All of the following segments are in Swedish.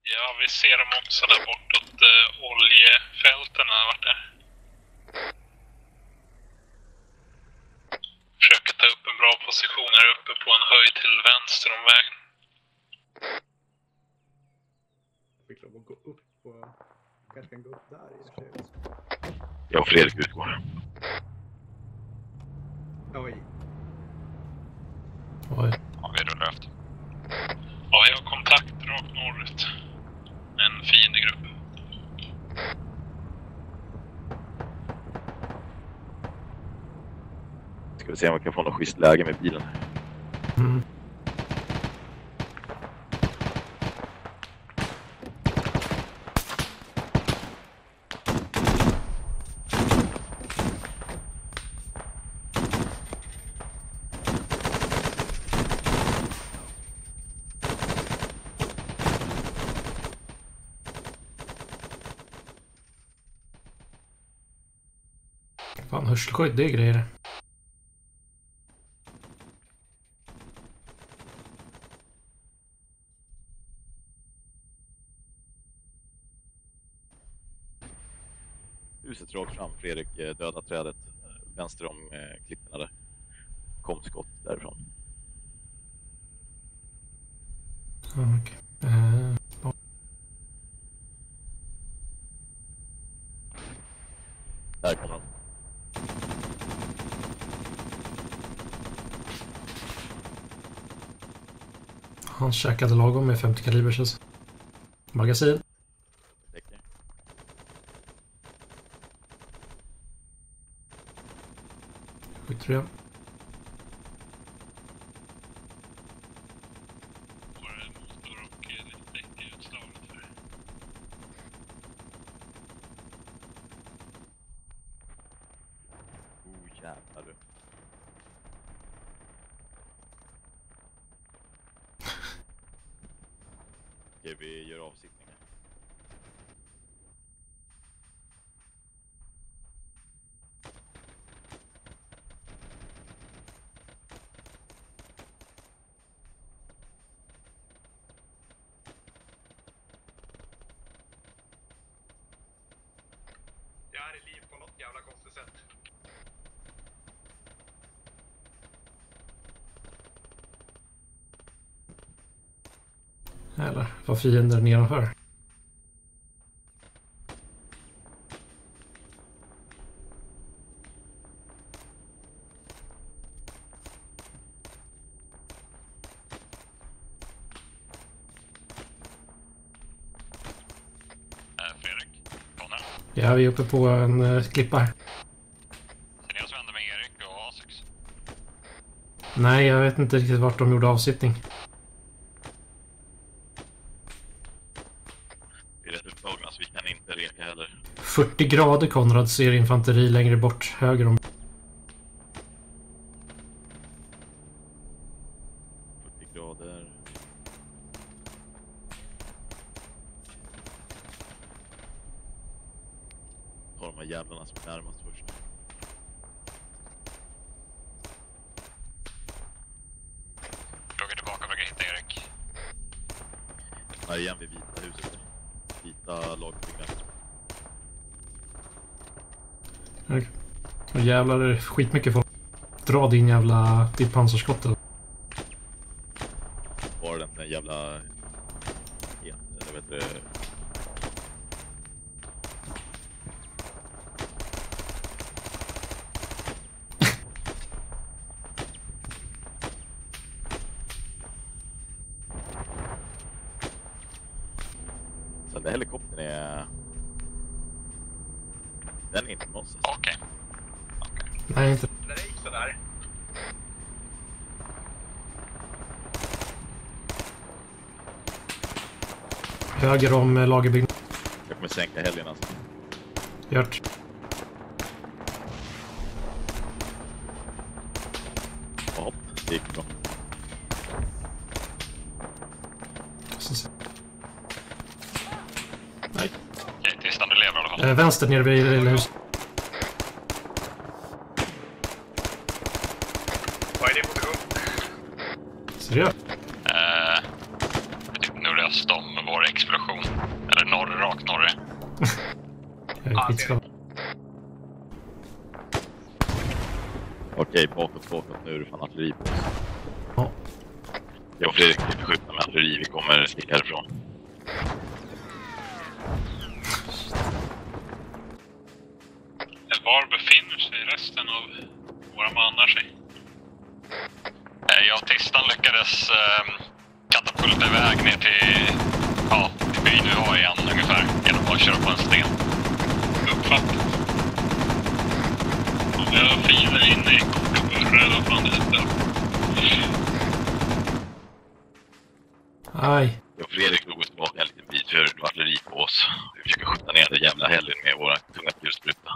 Ja, vi ser dem också där bortåt oljefälten har varit där. Försöker ta upp en bra position här uppe på en höjd till vänster om vägen. Jag fick lov att gå upp och kanske kan gå upp där i och för sig. Jag och Fredrik utgår. Oj. Oj. Ja, vi rullar efter. Ja, jag har kontakt rakt norrut. En fiendegrupp. Ska vi se om vi kan få något schysst läge med bilen. Mm. Fan, hörselskydd, det är grejer. Huset rakt fram, Fredrik, döda trädet. Vänster om klipporna där. Kom skott därifrån. Okej. Där kommer de. Han käkade lagom med 50 kalibers. Magasin. Täcker. Skjuter igen. Var det motor och däck i utslaget för det? Jävlar du. Okej, vi gör avsiktningar. Jag är i liv på något jävla konstigt sätt. Eller var fiender nedanför. Fredrik, Connor. Ja, vi är uppe på en klippa här. Ser ni oss vända med Erik och Asix? Nej, jag vet inte riktigt vart de gjorde avsittning. Vi är rätt upptagna så vi kan inte reka heller. 40 grader, Konrad, ser infanteri längre bort, höger om. 40 grader. Ta de här jävlarna som är närmast först. Jag är tillbaka, försöker hitta Erik. Här igen vid vita huset. Vita lagbyggnader. Okej. Och jävlar, det är skitmycket folk. Dra din jävla ditt pansarskott. Var den en jävla... Ja, eller vet du... Så den helikoptern är... Den är inte med oss. Okej. Nej, inte. När det gick sådär. Höger om lagerbyggnad. Jag kommer sänka helgen alltså. Gjort. Ja, det gick bra. Nej. Okej, Tristan, du lever i alla fall. Vänster nere vid lilla huset. Vad är det på gång? Seriöst? Vi typ nu löst om vår explosion. Jag är skitskadad. Okej, bakåt. Nu är det fan artilleri på oss. Ja. Jag och Fredrik ska skjuta med artilleri. Vi kommer sticka härifrån. Var befinner sig resten av våra mannar sig? Jag och Tistan lyckades katapulta iväg ner till byn vi var igen ungefär. Genom att köra på en sten. Uppfattat. Om vi har fiender inne i Kokaburra eller vad det heter. Aj. Jag och Fredrik drog oss tillbaka en liten bit för det var artilleri på oss. Vi försöker skjuta ner det jävla helgen med våra tunga kulspruta.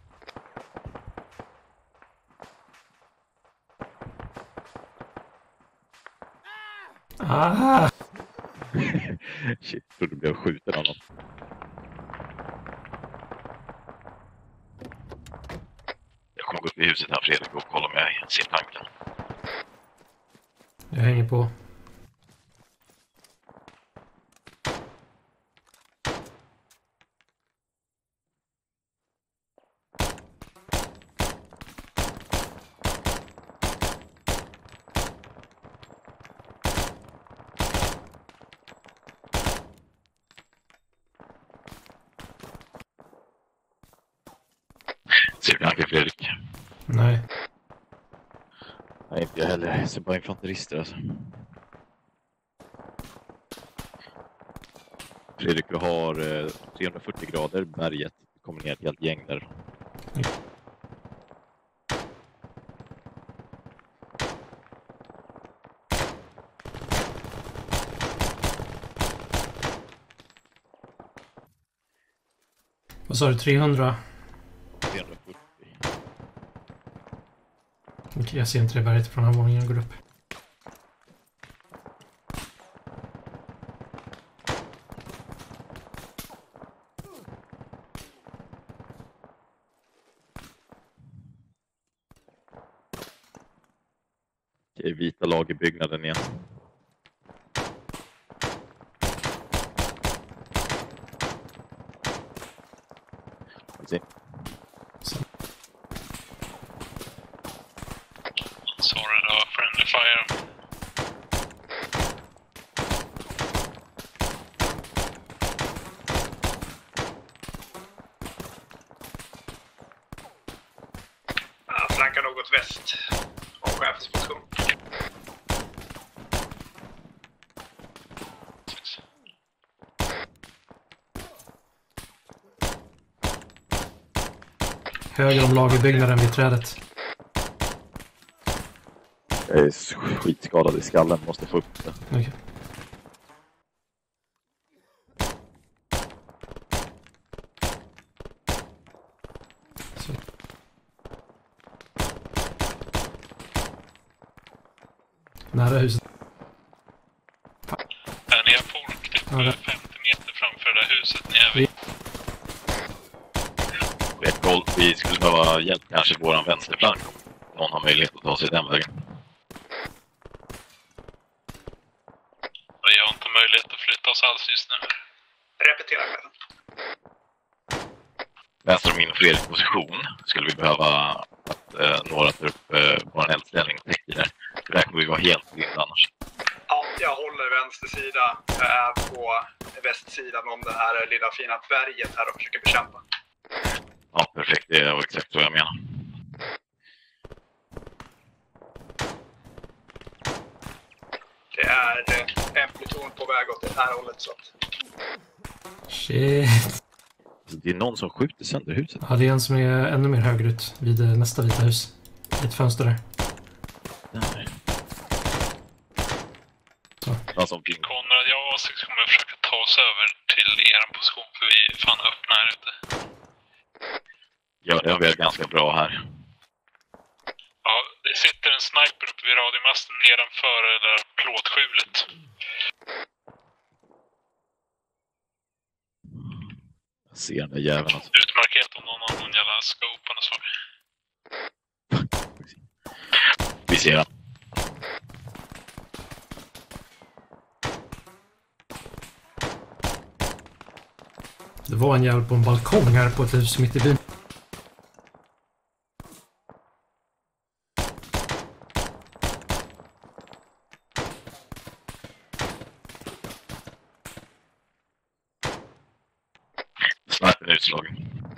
Ah! Shit, trodde du blev skjuten av någon. Jag kommer gå upp i huset här, Fredrik, och kolla om jag ser tanken. Jag hänger på. Ser du tanken, Fredrik? Nej. Nej, inte jag heller. Jag ser bara infanterister alltså. Fredrik, du har 340 grader, berget. Du kommer ner ett helt gäng där. Vad sa du? 300? 340. Okej, jag ser inte det berget från den här våningen jag går upp. Okej, vita lag i byggnaden igen. Se. Sorry, det var friendly fire. Flankar något väst om chefens position. Höger om lagerbyggnaden vid trädet. Jag är skitskadad i skallen, måste få upp det. Okej. Så. Nära huset. Ni har folk typ Ja, det- 50 meter framför det här huset. Ni är vid. Vet koll, vi skulle behöva hjälp kanske på våran vänsterflank. Om någon har möjlighet att ta sig den vägen. Och jag har inte möjlighet att flytta oss alls just nu. Repetera chefen. Vänster om min och Fredriks position skulle vi behöva att några tar upp vår eldställning och täcker där. För där kommer vi vara helt blinda annars. Ja, jag håller vänster sida. Jag är på västsidan om det här lilla fina berget här och försöker bekämpa. Ja, perfekt. Det var exakt vad jag menar. Det är en pluton på väg åt det här hållet så att... Shit. Det är någon som skjuter sönder huset. Ja, det är en som är ännu mer högerut vid nästa vita hus. Ett fönster där. Där. Så. Alltså, Konrad, jag och Alex kommer försöka ta oss över till er position för vi är fan öppna här ute. ja, det har vi ganska bra här. Ja, det sitter en sniper uppe vid radiomasten nedanför det där plåtskjulet. Jag ser den där jäveln alltså. Utmarkerat om någon annan jävla scope och så. Vi ser den. Det var en jävel på en balkong här på ett hus mitt i byn. Snarare utslagen.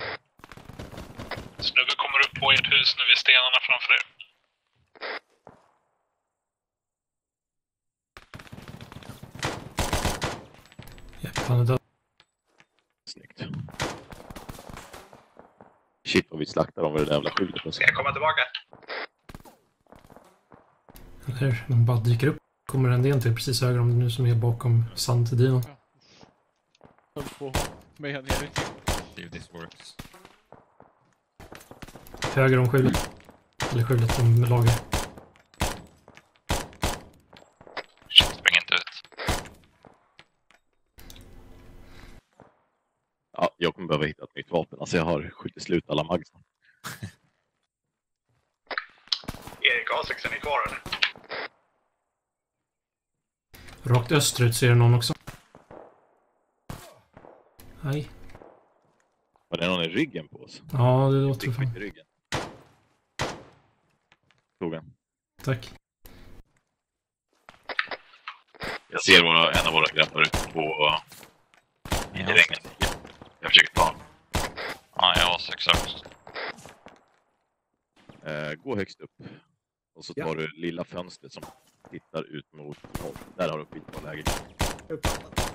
Snubbe kommer upp på ert hus nu vid stenarna framför er. Ja, han är död. Snyggt. Shit vad vi slaktar om det där jävla skjulet. Ska jag komma tillbaka? Eller de bara dyker upp. Kommer en del till precis höger om det nu som är bakom sanddinon. Höll på med en Erik. See if this works. Höger om skjulet. Eller skjulet om lager. Shit, spring inte ut. Ja, jag kommer behöva hitta ett nytt vapen. Alltså jag har skjutit slut alla mags. Erik A6 är kvar eller? Rakt österut ser någon också. Nej. Var det någon i ryggen på oss? Ja, det låter Fick fan. i ryggen. Tog en. Tack. Jag ser en av våra grabbar ute på i regnet. Jag försöker ta honom. Ja, jag har 6 också. Gå högst upp. Och så tar du lilla fönstret som tittar ut mot norr. Där har du skitbra läge. Uppfattat.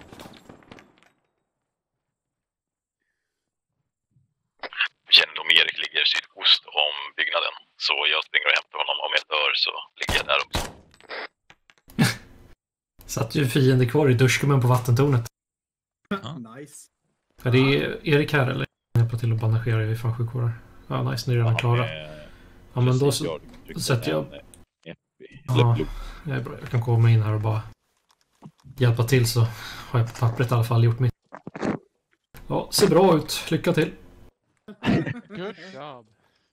Känner om Erik ligger sydost om byggnaden. Så jag springer och hämtar honom. Om jag dör så ligger jag där också. Satt ju fiende kvar i duschkummen på vattentornet. Nice. Är det Erik här eller? Jag hjälper till att bandagera i fan sjukvårdar. Ja, nice. Nu är redan klara. Ja, men då så sätter jag... Ja, det är bra. Jag kan komma in här och bara hjälpa till så har jag på pappret i alla fall gjort mitt. Ja, ser bra ut. Lycka till. Good job.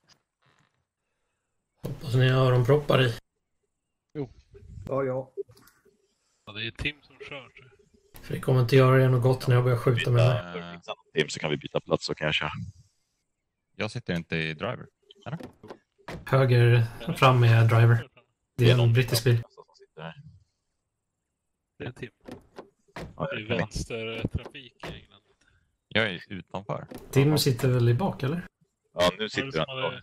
Hoppas ni har öronproppar i. Ja. Ja, det är Tim som kör. För det kommer inte göra det något gott när jag börjar skjuta med mig. Tim så kan vi byta plats så kan jag köra. Jag sitter inte i driver. Höger fram med driver. Det är en brittisk bil. Det är Tim. Ja, Det är vänstertrafik i England. Jag är utanför. Tim sitter väl i bak, eller? Ja, nu sitter han.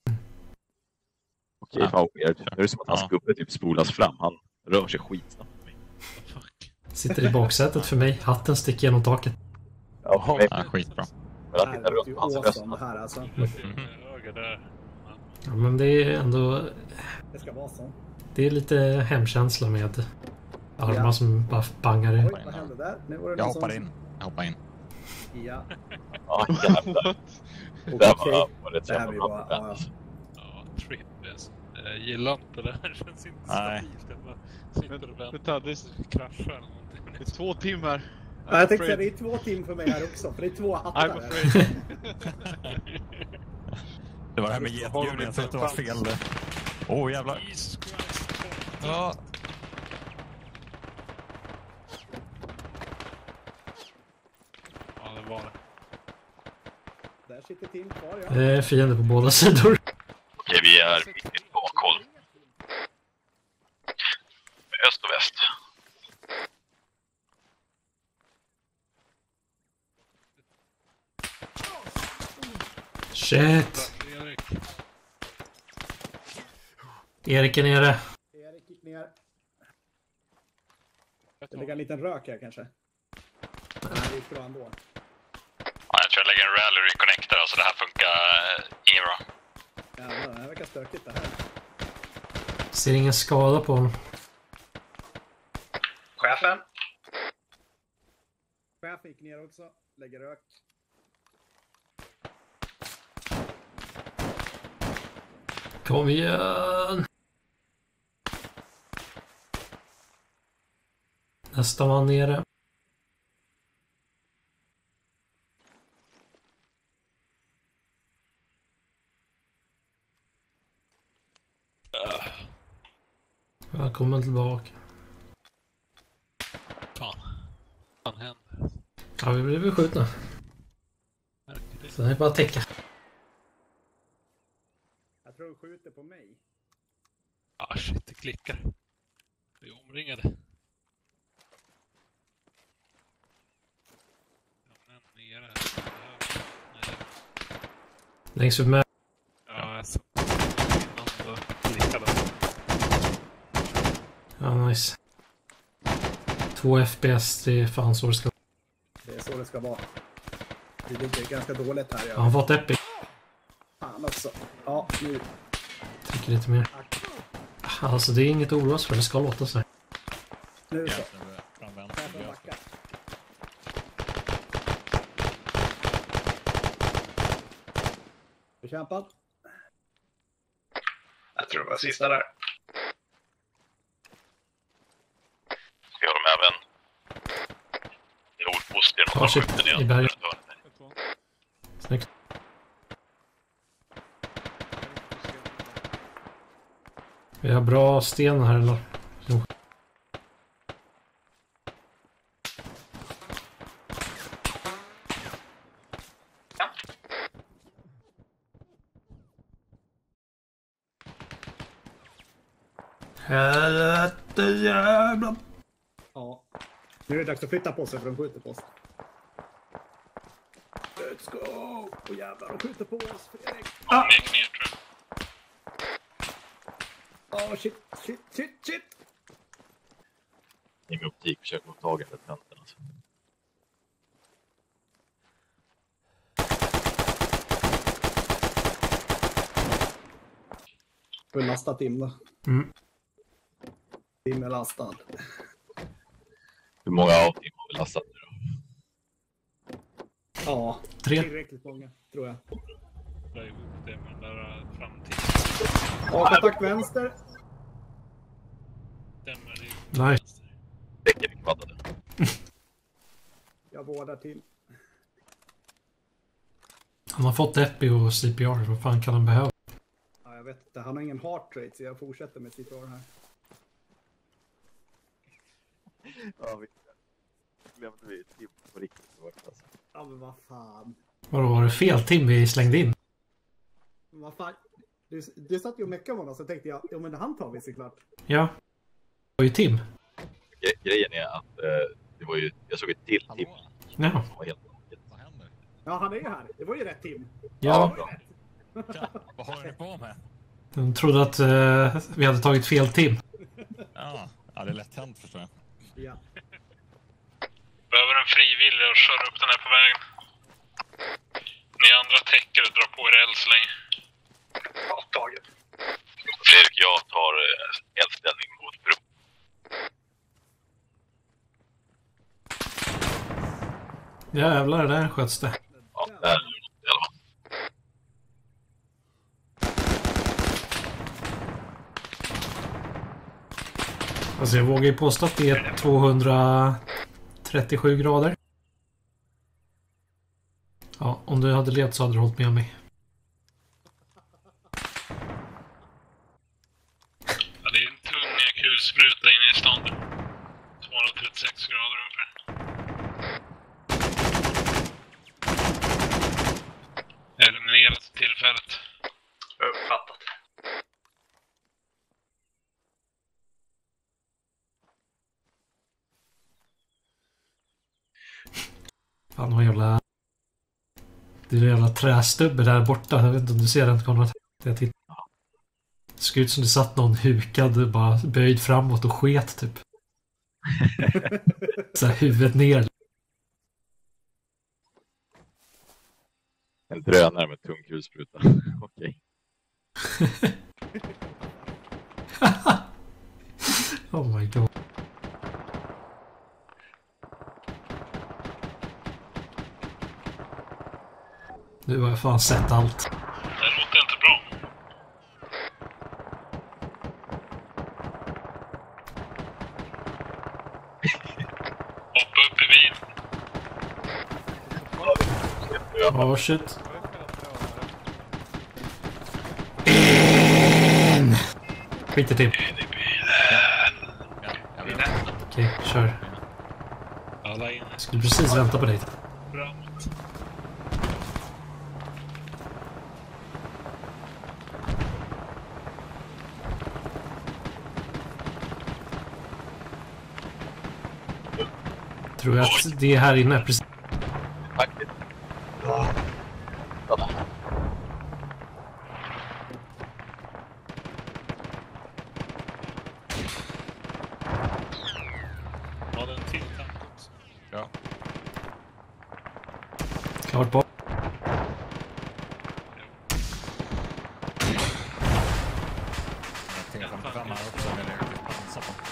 Okej, fan weird. Nu är det som att hans gubbe typ spolas fram. Han rör sig skitsnabbt. Sitter i baksätet för mig. Hatten sticker genom taket. Ja, Skitbra. Men han tittar runt på hans röst. Här alltså. Höger där. Ja, men det är ändå... Det ska vara så. Det är lite hemkänsla med armar som bara bangar i. Oj, vad hände där? Nu var det Jag någon hoppar som- in. Jag hoppar in. Ja. Ja, jävlar. Okej. Det här var rätt Det här blir jävla bara... bra. Ja, trippes. Jag gillar inte det här. Det känns inte Nej. stabilt. Jag bara sitter och Vänta, väntar. Det kraschar eller någonting. Det är 2 timmar. Ja, jag tänkte säga det är 2 tim för mig här också. För det är 2 hattar I'm här. afraid. Det var det här med getdjuren. Jag sa att det var fel. Jävlar. Jesus Christ. Ja. Ja, det var det. Där sitter Tim kvar, ja. Det är fiender på båda sidor. Okej, vi är mitt i bakhåll. Öst och väst. Shit. Erik. Erik är nere. Erik gick ner. Det ligger en liten rök här kanske. Nej, det gick bra ändå. Ja, jag tror jag lägger en rally reconnector så det här funkar inget bra. Jävlar, det här verkar stökigt det här. Ser ingen skada på honom. Chefen? Chefen gick ner också. Lägger rök. Kom igen. Nästa man nere. Välkommen tillbaka. Fan. Vad hände? Ja, vi blev skjutna. Så det är bara att täcka. Jag tror de skjuter på mig. Ah shit, det klickar. Vi är omringade. Ja, men nere här. Nej. Längst ut med. Ja, jag såg. Innan så klickade. Ja, nice. 2 FPS, det är fan så det ska vara. Det är så det ska vara. Det ligger ganska dåligt här. Ja, han har fått epic. Fan också. Ja, nu. Trycker lite mer. Alltså det är inget oroas för, det ska låta så här. Nu så. Från Här vänster. får backa. Bekämpad. Jag tror det var sista där. Ska jag ha även nordpost i Ja, shit, i berget. Snyggt. Vi har bra sten här eller? Jo. Helvete jävlar. Ja. Nu är det dags att flytta på sig för de skjuter på oss. Let's go! Och jävlar, de skjuter på oss, Fredrik. Ja, det gick ner tror jag. Åh, shit. Ingen optik, försök få tag i den kanten alltså. Får lasta Tim då. Mm. Tim är lastad. Hur många av dem har vi lastat nu då? Ja, 3. tillräckligt många, tror jag. Dra ihop det med den där framtiden. Ja, kontakt vänster. Stämmer det ju. Nice. Räcker vi kvaddade. Jag vårdar till. Han har fått epi och CPR, vad fan kan han behöva? Ja, jag vet inte, han har ingen heart rate så jag fortsätter med CPR här. Ja, vi glömde vi Tim på riktigt. Alltså. Ja, men vad fan. Vadå, var det fel Tim vi slängde in? Vad fan. Du satt ju och meckade med honom så tänkte jag, ja men han tar vi såklart. Ja. Det var ju Tim. Grejen är att det var ju, jag såg ett till Tim. Ja. Som var helt naket. Vad händer? Ja, han är ju här. Det var ju rätt Tim. Ja. bra. Vad håller ni på med? De trodde att vi hade tagit fel Tim. Ja, det är lätt hänt förstår jag. Ja. Behöver en frivillig och köra upp den här på vägen. Ni andra täcker och drar på er eld så länge. Ja, taget. Fredrik, jag tar eldställning mot bro. Jävlar, där sköts det. Ja, där är det i alla fall. Alltså jag vågar ju påstå att det är 237 grader. Ja, om du hade levt så hade du hållit med mig. Ja, det är en tung kulspruta inne i stan. 236 grader ungefär. Eliminerat för tillfället. Uppfattat. Fan vad jävla... Det är en jävla trästubbe där borta. Jag vet inte om du ser den, Konrad. Det ser ut som det satt någon hukad, bara böjd framåt och sket typ. Så här, huvudet ner. En drönare med tung kulspruta. Okej. Oh my god. Nu har jag fan sett allt. Det låter inte bra. Hoppa upp i bil. Oh shit. Skiter till. Okej, kör. Alla in. Jag skulle precis vänta på dig. Framåt. Tror jag att det är här inne, precis. Faktiskt. Ja. Kolla. Ja, den till tank också. Ja. Klart bort. T55 här också med det pansar på.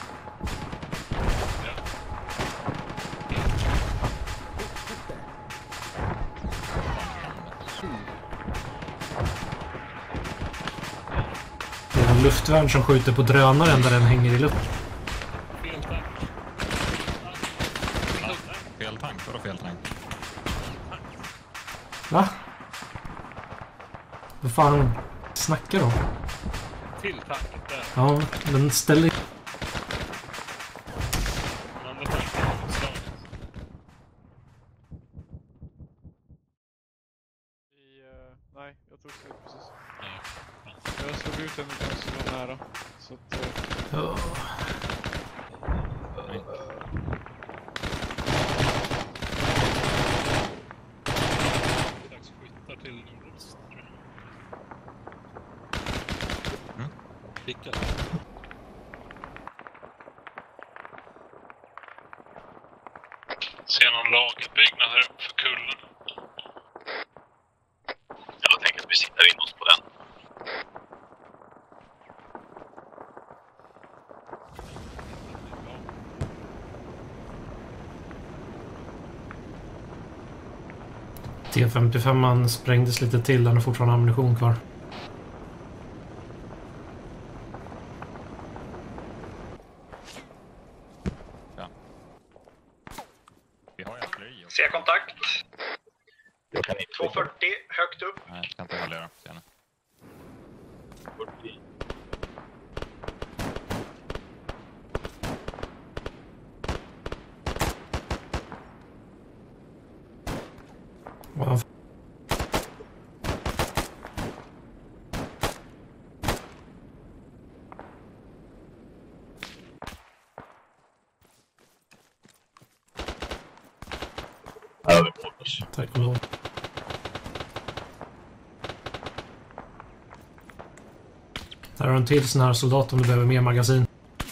Det är en luftvärn som skjuter på drönaren där den hänger i luft. Fel tank, vadå fel tank? Va? Vad fan snackar de? Till tanken där. Ja, men ställ dig... Den andra tanken är slag. Nej, jag tog slut precis. Jag slog ut en som var nära. Så att... Ja. Dags skyttar till nordost, tror jag. Klicka. Ser någon lagerbyggnad här uppe för kullen. Jag tänker att vi sitter in oss på den. T55 sprängdes lite till, den har fortfarande ammunition kvar. Vi har ju artilleri också. Ser kontakt. Jag kan inte. 240, högt upp. Nej, jag kan inte hålla senare. 40. Wow. Här har vi på oss. Tack och lov. Här har en till sån här soldat om du behöver mer magasin.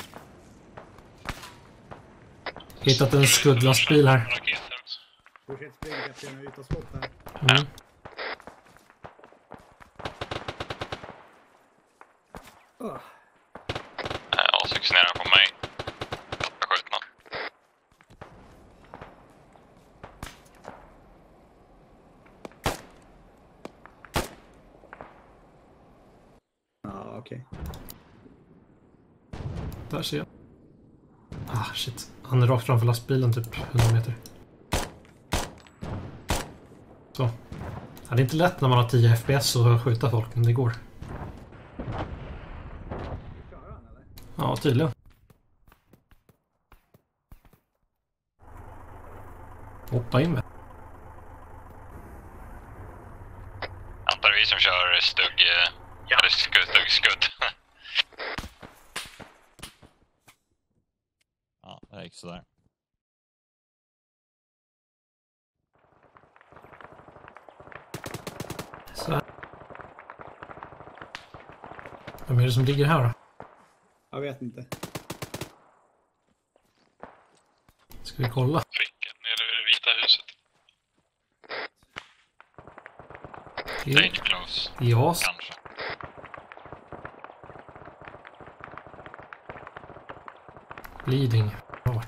Hittat en skuddlastbil här. Raketer också. Fortsätt springa efter en yta skott här. Mm. A6 nere på mig. Jag skjuter någon. Ja, okej. Där ser jag. Ah, shit. Han är rakt framför lastbilen, typ 100 meter. Så. Ja, det är inte lätt när man har 10 FPS och skjuta folk, men det går. Klarar han eller? Ja, tydligen. Hoppa in med. Antar vi som kör stugg... Ja, stuggskudd. Ja, det gick sådär. Så här. Vem är det som ligger här då? Jag vet inte. Ska vi kolla? Pricken nere vid det vita huset. Danger close. Ja, Kanske. bleeding. Bra.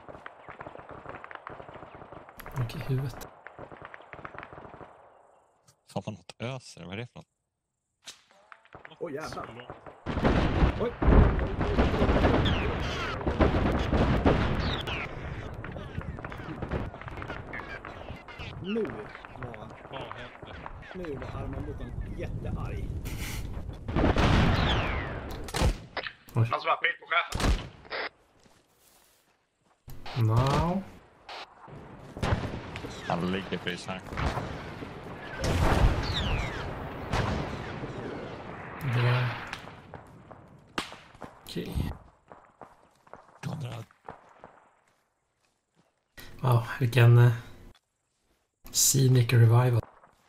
Okej, huvudet. Fan, man något öser. Vad är det för något? Åh, jävlar. Oj. Nu Vad hände? var armmotorn jättearg. Han som har bild på chefen. No. Han ligger precis här. Det... Okej. vilken scenic revival.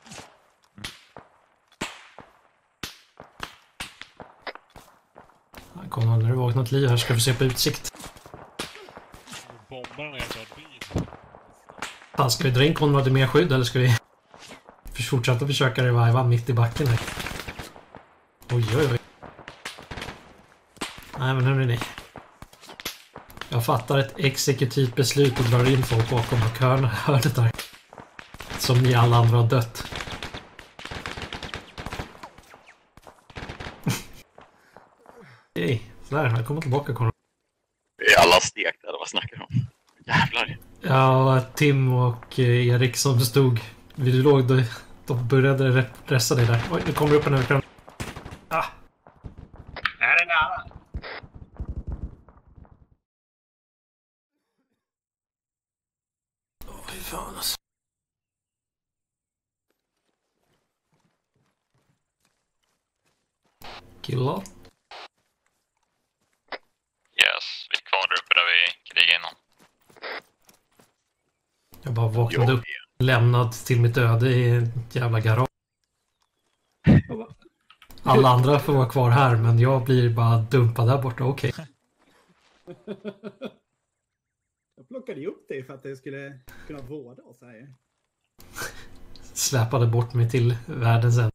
Kom on, när du vaknat liv här ska vi se på utsikt. Bombar den jävla byn. Fan, ska vi dra in Konrad i mer skydd eller ska vi fortsätta försöka reviva mitt i backen här? Oj, oj, oj. Nej, men hörni, nej. Jag fattar ett exekutivt beslut och drar in folk bakom hörnet där. Som ni alla andra har dött. Hej, sådär, här kommer tillbaka Konrad. Vi är alla stekta, eller vad snackar du om? Jävlar. Ja, Tim och Erik som stod vid du låg, de började pressa dig där. Oj, nu kommer upp en överkram. Ah! Är det nära? Oj, fan alltså. Killar. Yes, vi är kvar där uppe där vi krigade innan. Jag bara vaknade upp, lämnad till mitt öde i en jävla garage. Alla andra får vara kvar här, men jag blir bara dumpad där borta, okej. Jag plockade ju upp dig för att det skulle kunna vårda oss här. Släpade bort mig till världen sen.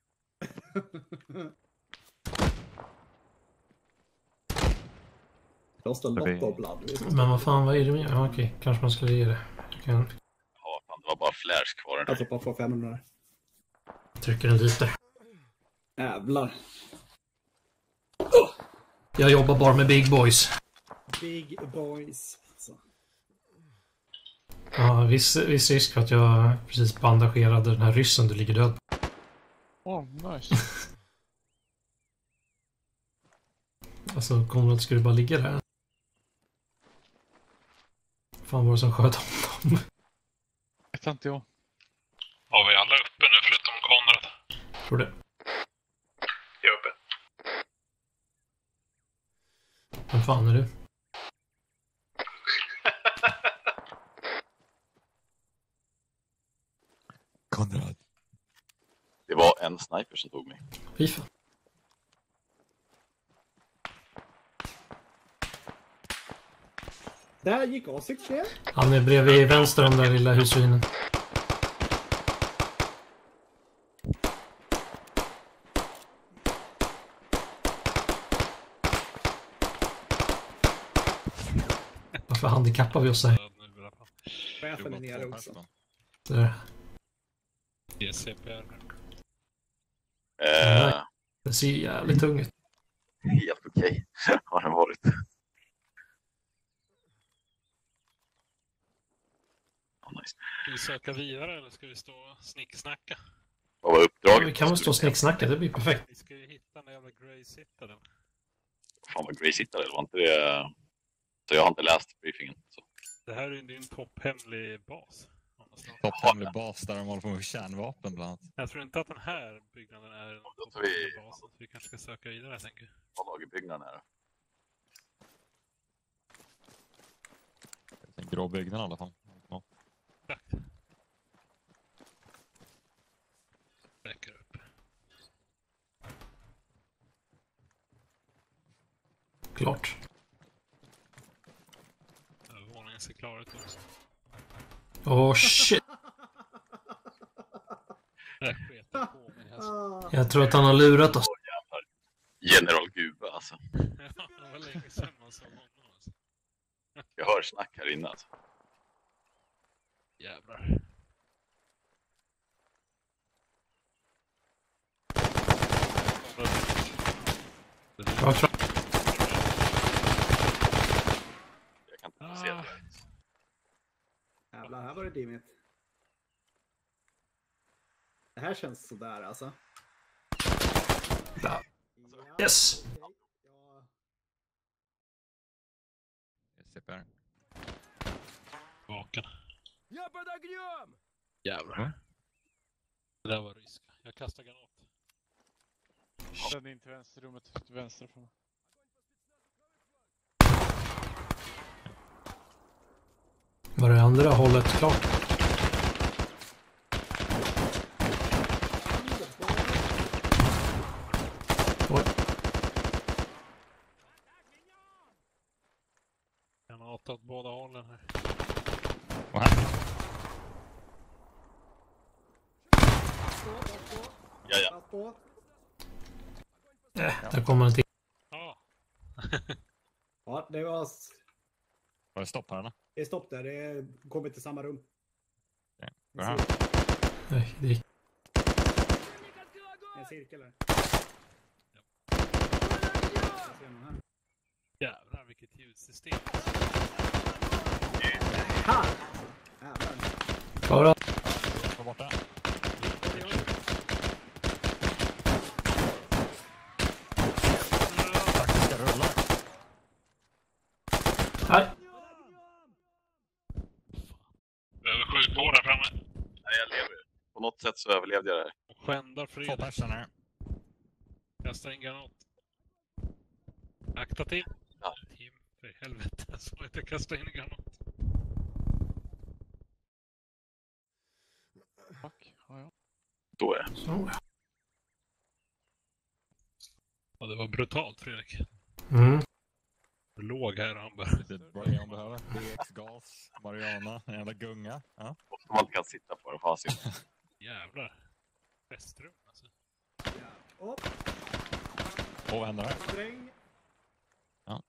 Lost a lot of blood. Men vad fan, vad är det med? Ja, okej, kanske man skulle ge det. Jag kan Ja, fan, det var bara flash kvar. Alltså bara få 500. trycka den dit där. Jävlar. Jag jobbar bara med big boys. Big boys. Så. Ja, viss risk för att jag precis bandagerade den här ryssen du ligger död på. Nice. Alltså, Konrad skulle bara ligga där. Fan var det som sköt honom? Vet inte jag. Har vi alla uppe nu förutom Konrad? Tror det. Jag är uppe. Vem fan är du? Konrad. Det var en sniper som tog mig. Fy fan. Där gick A6 ner. Han är bredvid vänster om den där lilla husvinen. Varför handikappar vi oss här? Chefen är nere också. Där. Det är CPR. Det ser jävligt tung ut. Helt okej. Har den varit. Nice. Ska vi söka vidare eller ska vi stå och snicksnacka? Vad var uppdraget? Vi kan väl stå och snicksnacka, det blir perfekt. Vi ska ju hitta den jävla Grey-sittaren. Fan vad Grace hittade, det var inte det. Så jag har inte läst briefingen. Så. Det här är ju en topphemlig bas. Topphemlig bas där de håller på med kärnvapen bland annat. Jag tror inte att den här byggnaden är en topphemlig bas. Så vi kanske ska söka vidare, jag tänker. Vad lagerbyggnaden är det? En grå byggnad i alla fall. Ja. Tack. Räcker upp. Klart. Våningen ser klar ut också. Åh shit. Jag sketar på mig alltså. Jag tror att han har lurat oss. General Gube alltså. Ja, det var länge sedan man såg honom alltså. Jag hör snack här inne alltså. Jävlar. Jag tror... Jag kan inte se det. Jävlar, här var det dimmigt. Det här känns sådär alltså. Ja. Yes! Ja. CPR. Vaken. Jävlar. Det där var ryska. Jag kastar granat. Den in till vänsterrummet till vänster från mig. Var det andra hållet klart? Oj. Han har åt båda hållen här. Och här. Ja. Där kommer en till. Ja. Ja, det var... Var det stopp här? Eller? Det är stopp där. Det kommer till samma rum. Går här. Nej, det gick. En cirkel där. Jävlar vilket ljudsystem. Här! Jävlar. Klara. Var borta. Taktiska rullar. Nej. Behöver sjukvård där framme. Nej, jag lever. På något sätt så överlevde jag det här. Skändar 2 Fredrik. personer. Kasta in granat. Akta till. Ja. Tim, för helvete. Jag sa inte kasta in granat. Fuck. Ja. Då är det. Så. Ja, det var brutalt Fredrik. Mm. Du låg här och han bara... Det är bra jag behöver. DX-gas, Mariana, en jävla gunga. Ja. Ofta man inte kan sitta på det. Fast Jävlar. Festrum alltså. Upp, Och vad händer här? spräng. Ja.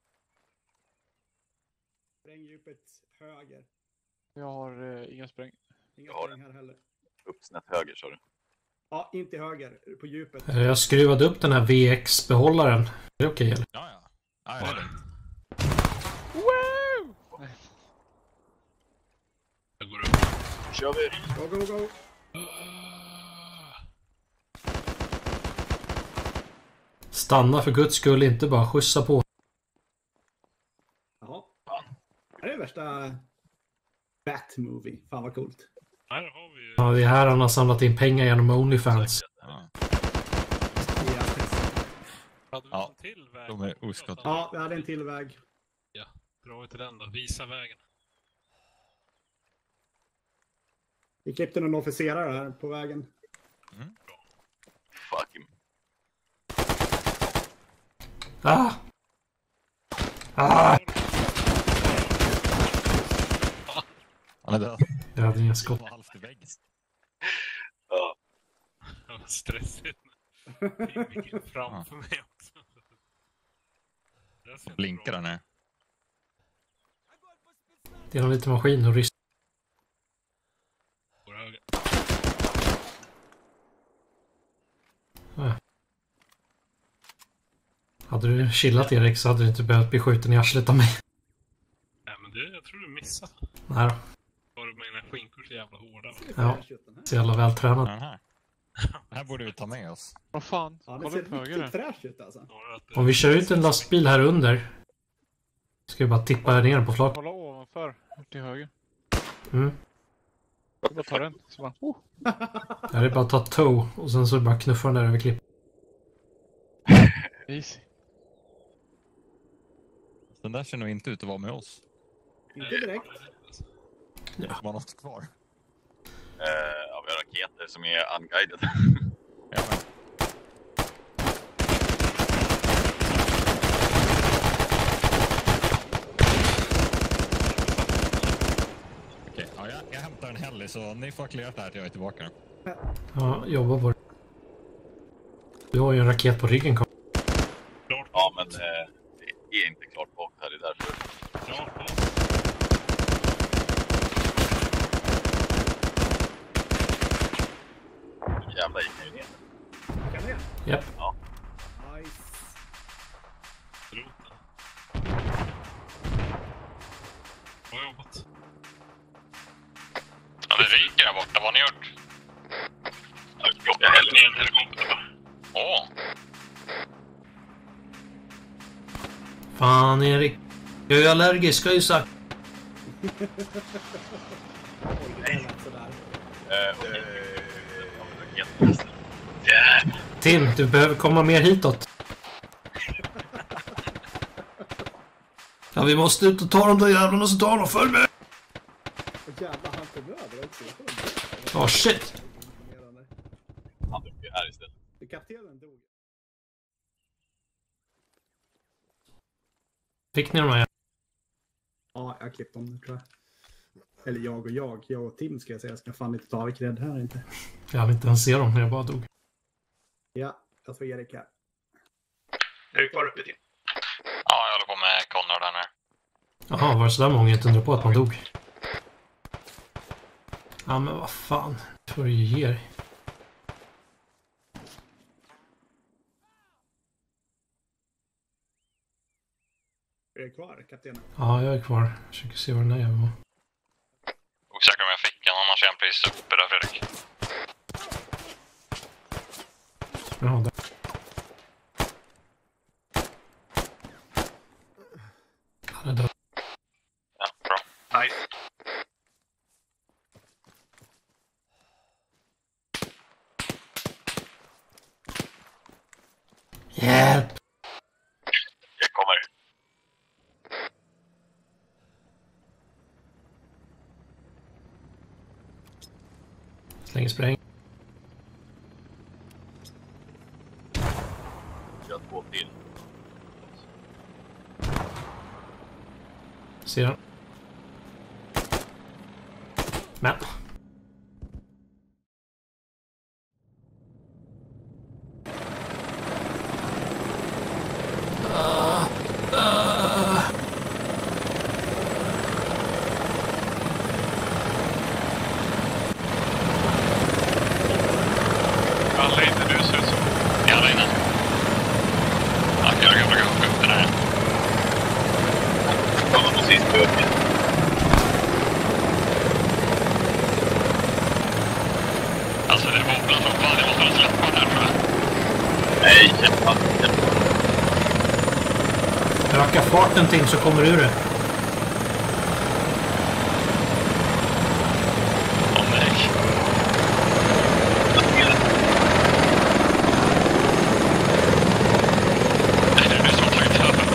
Spräng djupet höger. Jag har inga spräng. Inga Jag har spräng här heller. Uppsnett höger, sa du. Ja, inte höger. På djupet. Jag skruvade upp den här VX-behållaren. Är det okej eller? Ja, ja. Ja, ja, det är lugnt. Woo! Jag går upp. Kör vi! Go, go, go. Stanna för guds skull, inte bara skjutsa på. Jaha. Det är det värsta Bat-movie. Fan vad coolt. Här har vi ju... Ja, det är här han har samlat in pengar genom OnlyFans. Ja. Hade vi Ja, en till väg? de är oskott. Ja, vi hade en till väg. Ja, dra vi till den då. Visa vägen. Vi klippte någon officerare här på vägen. Fuck him. Ah! Ah! Han är död. Jag hade inga skott. Han var halvt i väggen. Ja. Det var stressigt. Tim gick in framför mig också. Det ser inte Blinkar bra där nere. Det är någon liten maskin och ryst. på höger. Hade du chillat Erik så hade du inte behövt bli skjuten i arslet av mig. Nej men det, jag tror du missade. Nej då. Var du med dina skinkor så jävla hårda? Va? Ja, så jävla vältränad. Den här. Den här borde vi ta med oss. Vad fan? Ja, det Kolla ser upp höger riktigt där. fräscht ut alltså. Snarare att det- Om vi kör ut en lastbil här under. Ska vi bara tippa ner på flak. Kolla ovanför. Till höger. Mm. Jag bara tar den. Så bara, Det är bara att ta toe och sen så bara knuffa den där över klipp. easy. Den där ser nog inte ut att vara med oss. Inte direkt. Det var något kvar. Ja, vi har raketer som är unguided. Ja, men. Okej, ja, jag hämtar en heli så ni får klira det här till jag är tillbaka. Ja, jobba på det. Du har ju en raket på ryggen. Carl. Klart. Ja, men det är inte klart bak här. Det är därför. Klart. Jävla gick jag ju ner. Kan det? Japp. Ja. Nice. Roten. Bra jobbat. Ja, det ryker där borta. Vad har ni gjort? Jag hällde ner en helikopter va? Åh, Fan Erik. Jag är allergisk, ska jag ju sagt. Oj, det lät sådär. Raketer. Tim, du behöver komma mer hitåt. Ja, vi måste ut och ta de där jävlarna så tar de för mig. över också. Åh shit! Han dog ju här istället. Kaptenen dog. Fick ni de här? Ja, jag klippte dem tror jag. Eller jag och Tim ska jag säga. Jag ska fan inte ta cred här inte. Jag hade inte ens se dem när jag bara dog. Ja, jag får Erik här. Erik, var uppe till. Ja, jag håller på med Connor där nu. Jaha, var det sådär många inte undrar på att man dog? Ja men vad fan, får du ju ge dig. Är du kvar, kaptenen? Ja, jag är kvar. Jag försöker se var den är jag var. Osäker om jag fick den, annars är jag precis uppe där, Fredrik. Jaha, där. Han är död. Ja, bra. Nice. Hjälp! Jag kommer. Slänger spräng. Jag har 2 till. Ser han. Men. Alla är inte du ser ut som. Ja, där inne. Ja, jag brukar hugga upp den här. Kolla på sist böken. Alltså, det wobblar som fan. Jag måste väl släppa den här, tror jag. Nej, kämpa. Öka farten till så kommer du ur det. Åh, nej. Nej, det är du som har tagit över.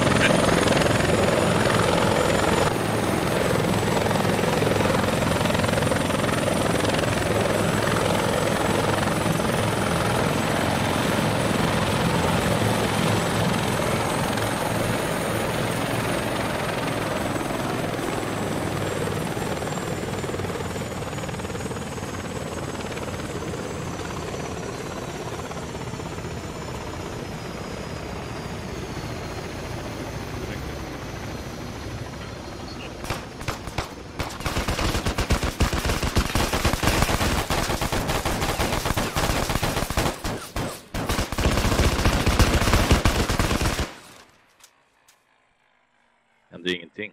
Hände ingenting.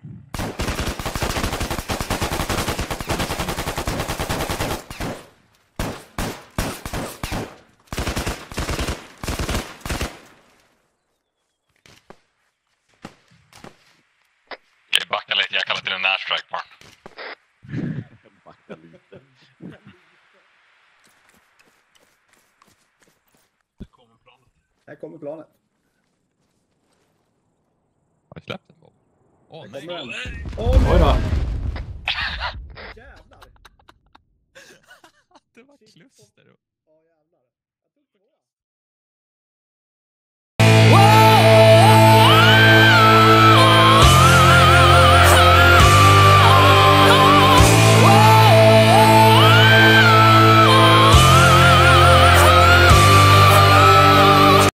Okej, backa lite. Jag kallar till en närstrike bara. Backa lite. Här kommer planet. Har vi släppt den? Åh, Här nej. kommer den. Oj då. Jävlar! Det var kluster. Ja, jävlar.